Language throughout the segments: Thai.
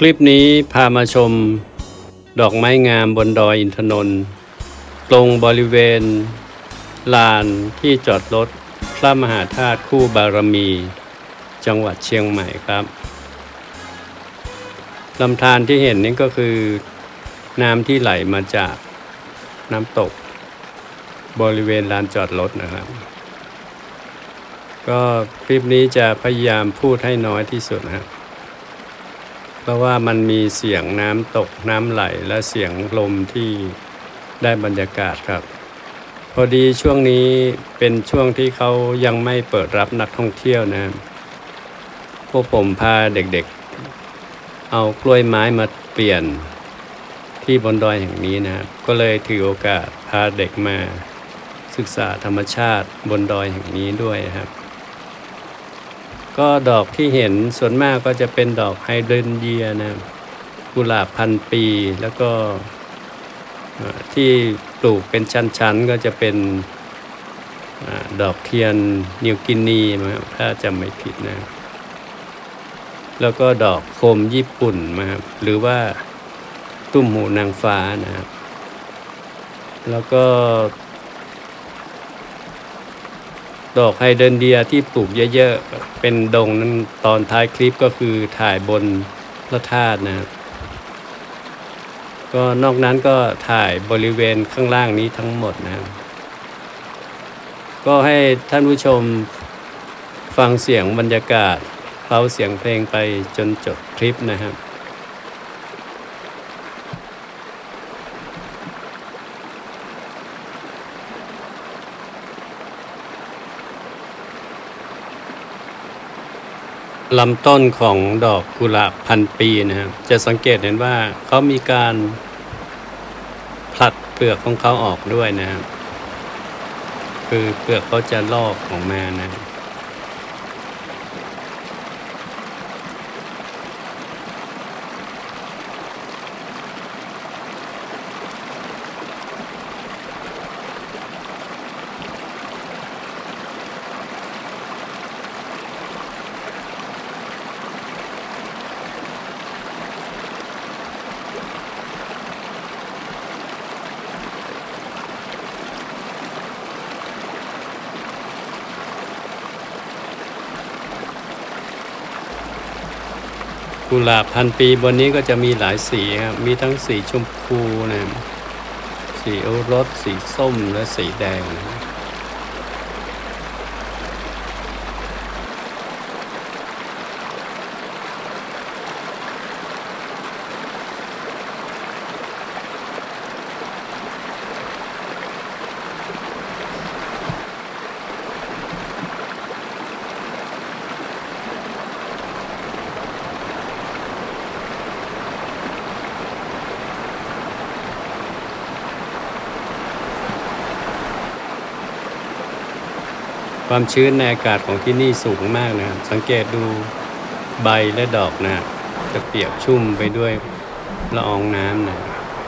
ลิปนี้พามาชมดอกไม้งามบนดอยอินทนนท์ตรงบริเวณลานที่จอดรถพระมหาธาตุคู่บารมีจังหวัดเชียงใหม่ครับลำธารที่เห็นนี่ก็คือน้ำที่ไหลมาจากน้ำตกบริเวณลานจอดรถนะครับก็คลิปนี้จะพยายามพูดให้น้อยที่สุดนะครับเพราะว่ามันมีเสียงน้ำตกน้ำไหลและเสียงลมที่ได้บรรยากาศครับพอดีช่วงนี้เป็นช่วงที่เขายังไม่เปิดรับนักท่องเที่ยวนะพวกผมพาเด็กๆเอากล้วยไม้มาเปลี่ยนที่บนดอยแห่งนี้นะครับก็เลยถือโอกาสพาเด็กมาศึกษาธรรมชาติบนดอยแห่งนี้ด้วยครับก็ดอกที่เห็นส่วนมากก็จะเป็นดอกไฮเดรนเยียนะกุหลาบพันปีแล้วก็ที่ปลูกเป็นชั้นๆก็จะเป็นดอกเทียนนิวกินีนะครับถ้าจำไม่ผิดนะแล้วก็ดอกโคมญี่ปุ่นนะครับหรือว่าตุ้มหูนางฟ้านะครับแล้วก็ดอกไฮเดรนเยียที่ปลูกเยอะๆเป็นดงนั้นตอนท้ายคลิปก็คือถ่ายบนพระธาตุนะครับก็นอกนั้นก็ถ่ายบริเวณข้างล่างนี้ทั้งหมดนะครับก็ให้ท่านผู้ชมฟังเสียงบรรยากาศเคล้าเสียงเพลงไปจนจบคลิปนะครับลำต้นของดอกกุหลาบพันปีนะครับจะสังเกตเห็นว่าเขามีการผลัดเปลือกของเขาออกด้วยนะครับคือเปลือกเขาจะลอกออกมานะกุหลาบพันปีบนนี้ก็จะมีหลายสีครับมีทั้งสีชมพูนะสีโอรสสีส้มและสีแดงนะความชื้นในอากาศของที่นี่สูงมากนะครับสังเกตดูใบและดอกนะจะเปียกชุ่มไปด้วยละอองน้ำนะ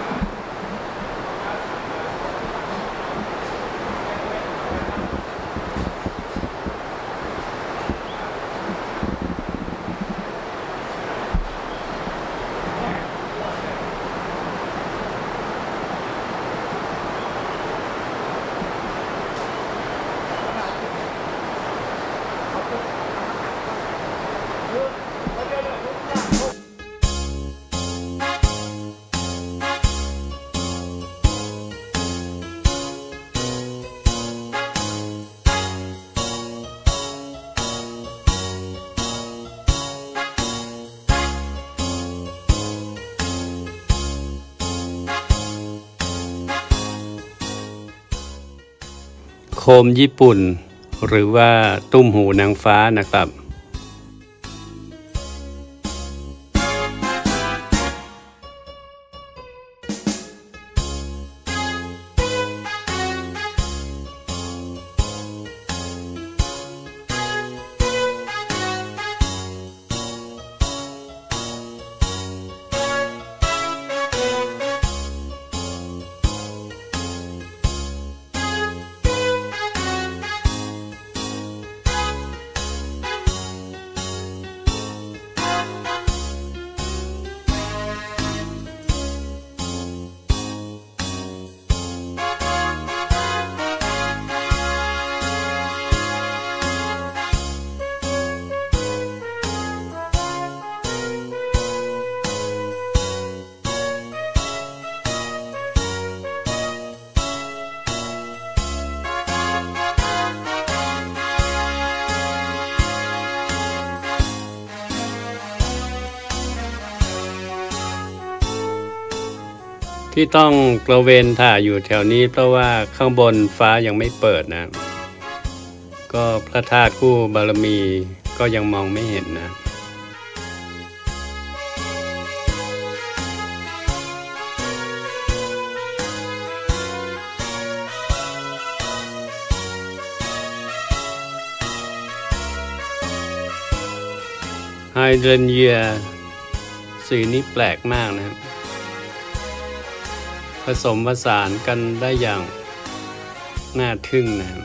โคมญี่ปุ่นหรือว่าตุ้มหูนางฟ้านะครับที่ต้องกระเวนถ่ายอยู่แถวนี้เพราะว่าข้างบนฟ้ายังไม่เปิดนะก็พระธาตุคู่บารมีก็ยังมองไม่เห็นนะไฮเดรนเยียสีนี้แปลกมากนะครับผสมผสานกันได้อย่างน่าทึ่งนะครับ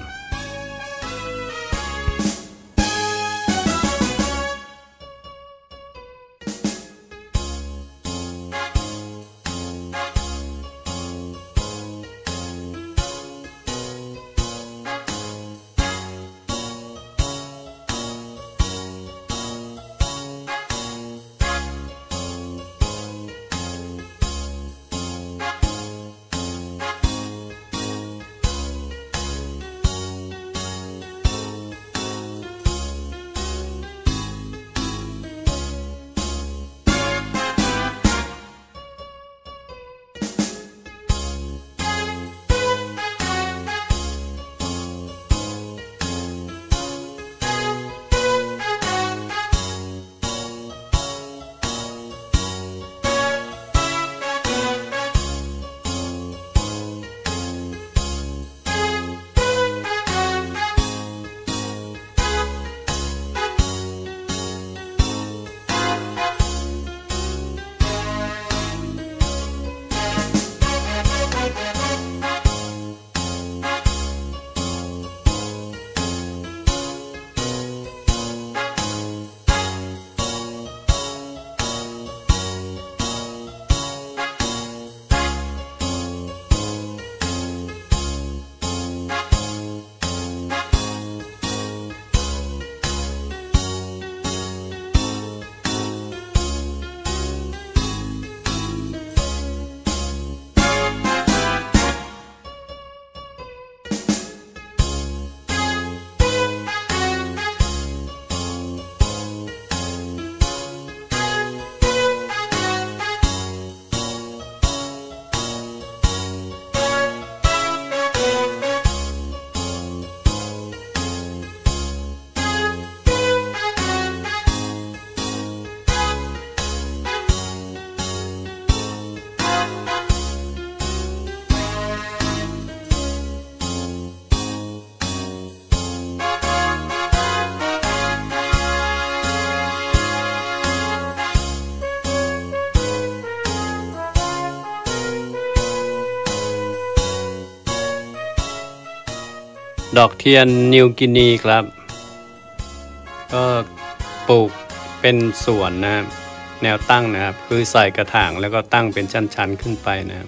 ดอกเทียนนิวกินีครับก็ปลูกเป็นสวนนะครับแนวตั้งนะครับคือใส่กระถางแล้วก็ตั้งเป็นชั้นๆขึ้นไปนะครับ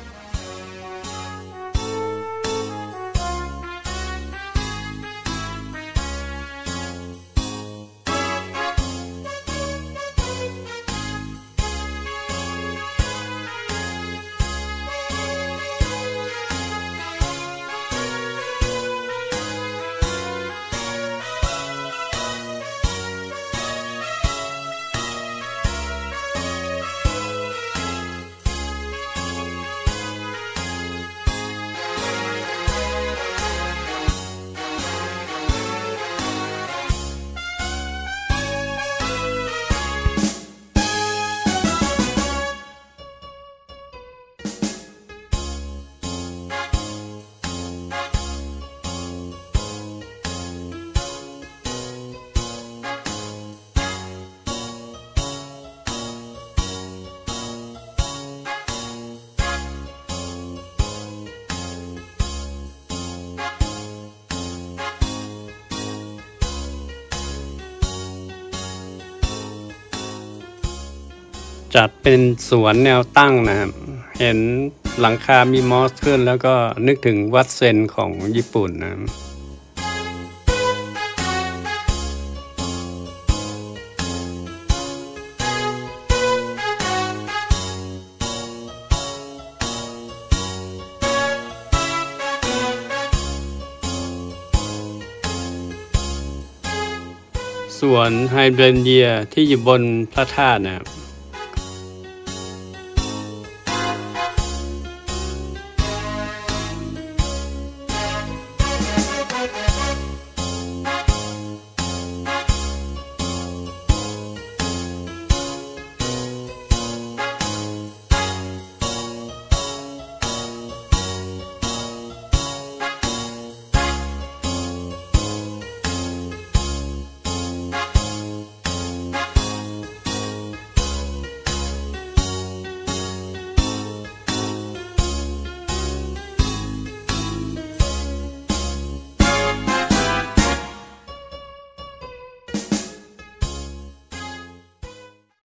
จัดเป็นสวนแนวตั้งนะครับเห็นหลังคามีมอสขึ้นแล้วก็นึกถึงวัดเซนของญี่ปุ่นนะครับ ส่วนไฮเดรนเยียที่อยู่บนพระธาตุนะครับ